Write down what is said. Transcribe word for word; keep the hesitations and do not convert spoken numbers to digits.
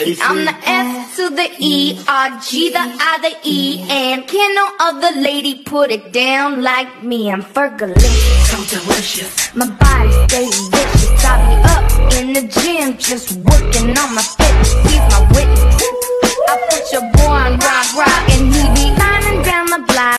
I'm the S to the E, R, G, the I, the E, and can no other lady put it down like me. I'm fergalicious, so delicious. My body stays vicious. I be up in the gym just working on my fitness. He's my